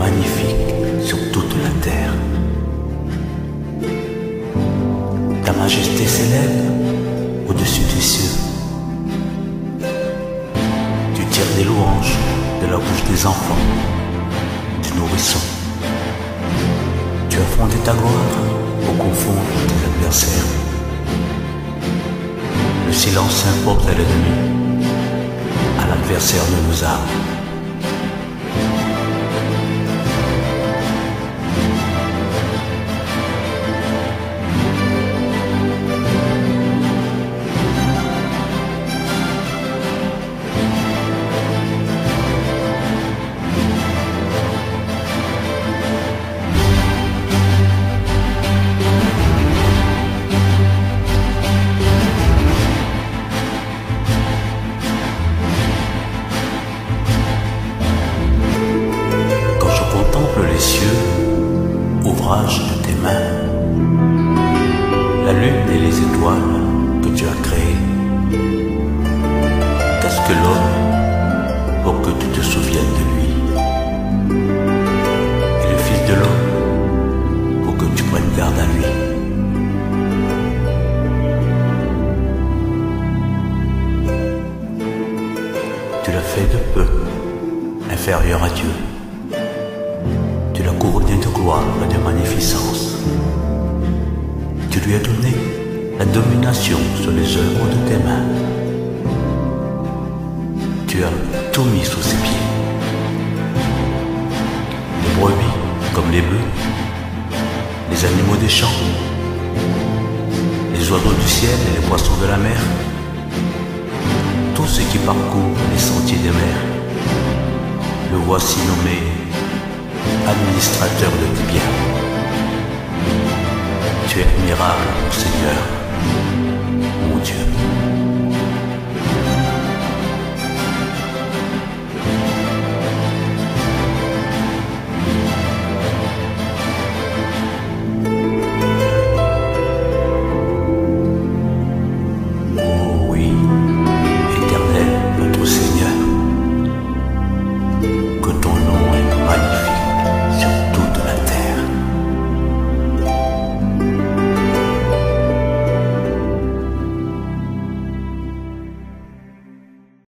magnifique sur toute la terre. Ta majesté s'élève au-dessus des cieux. Tu tires des louanges de la bouche des enfants, du nourrisson. Tu as fondé ta gloire au confond des adversaires. Le silence importe à l'ennemi, à l'adversaire de nos âmes. Les cieux, ouvrage de tes mains, la lune et les étoiles que tu as créées. Qu'est-ce que l'homme pour que tu te souviennes de lui, et le Fils de l'homme pour que tu prennes garde à lui? Tu l'as fait de peu inférieur à Dieu. Tu l'as couronné de gloire et de magnificence. Tu lui as donné la domination sur les œuvres de tes mains. Tu as tout mis sous ses pieds. Les brebis comme les bœufs, les animaux des champs, les oiseaux du ciel et les poissons de la mer, tout ce qui parcourt les sentiers des mers, le voici nommé administrateur de tes biens. Tu es admirable, mon Seigneur, mon Dieu.